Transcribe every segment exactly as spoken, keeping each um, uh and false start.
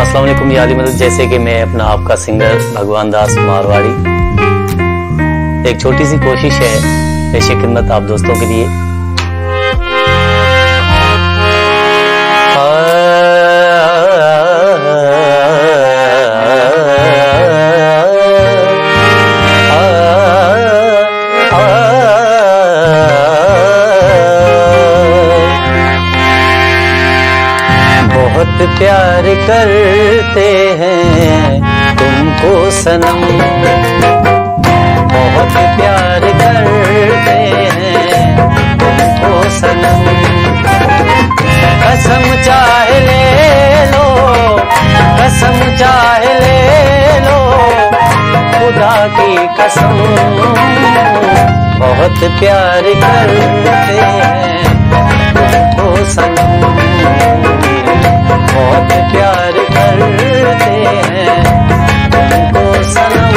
अस्सलाम वालेकुम या अली मदद। जैसे कि मैं अपना आपका सिंगर भगवान दास मारवाड़ी, एक छोटी सी कोशिश है पेश खिदमत आप दोस्तों के लिए। बहुत प्यार करते हैं तुमको सनम, बहुत प्यार करते हैं तुमको सनम। कसम चाहे ले लो, कसम चाहे ले लो, खुदा की कसम। बहुत प्यार करते हैं तुमको सनम, बहुत प्यार करते हैं तुमको सनम।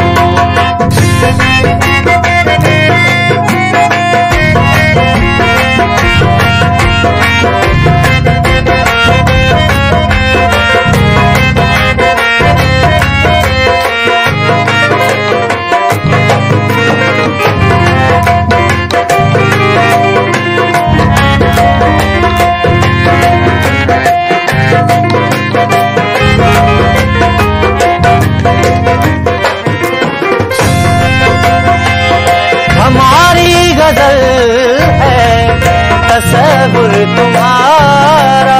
हमारी गजल है तसव्वुर तुम्हारा,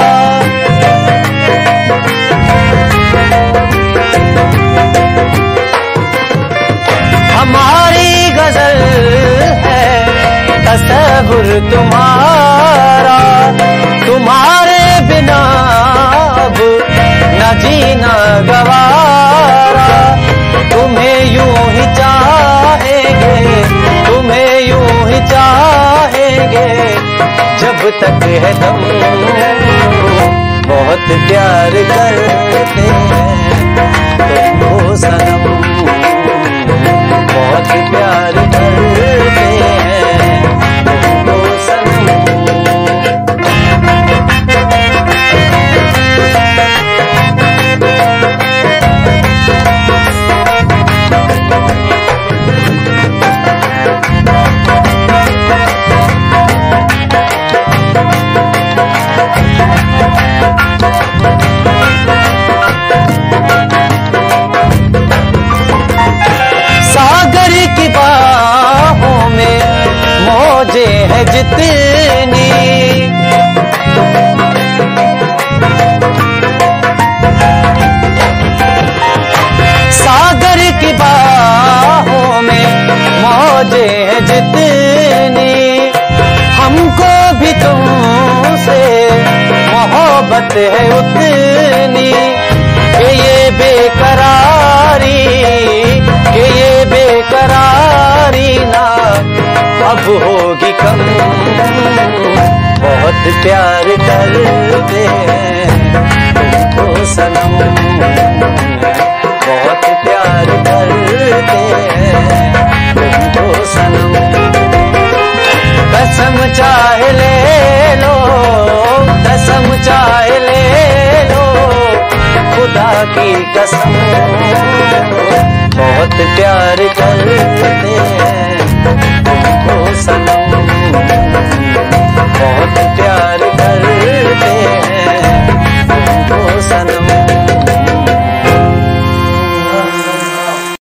हमारी गजल है तसव्वुर तुम्हारा। तुम्हारे बिना अब न जीना गवारा, तुम्हें यूं ही चाहेंगे, तुम्हें यूं ही चाहेंगे जब तक है दम। बहुत प्यार करते हैं तुमको सनम, बहुत प्यार करते हैं तुमको सनम। है जितनी सागर की बाहों में मौजे है जितनी, हमको भी तुमसे मोहब्बत है उतनी। कि ये बेकरारी, कि ये बेकरारी ना अब होगी कम। बहुत प्यार करते हैं तुमको सनम, बहुत प्यार करते हैं तुमको सनम। कसम चाहे ले लो, कसम चाहे ले लो, खुदा की कसम। बहुत प्यार करते